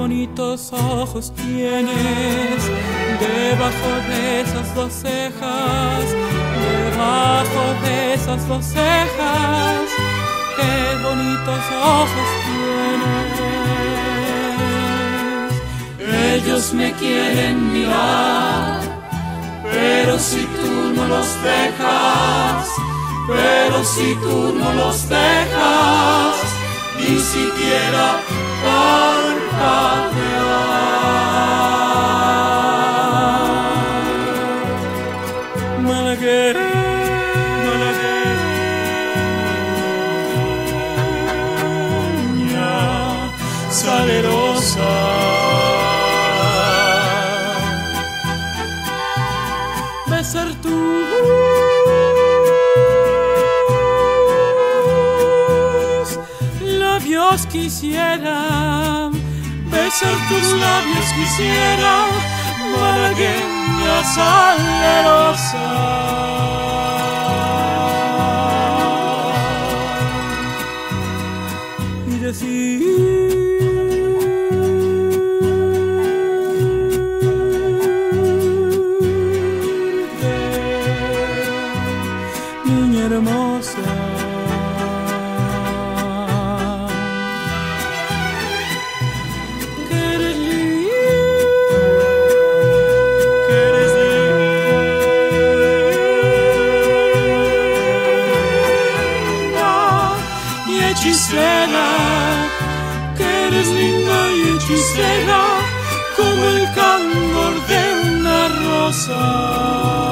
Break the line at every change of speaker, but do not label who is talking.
bonitos ojos tienes debajo de esas dos cejas, debajo de esas dos cejas. Qué bonitos ojos tienes. Ellos me quieren mirar, pero si tú no los dejas, pero si tú no los dejas, ni siquiera parpadear. Malagueña, salerosa, besar tus labios quisiera, besar tus labios quisiera, malagueña salerosa. Y decirte, niña hermosa, hechicera, que eres linda y hechicera como el candor de una rosa.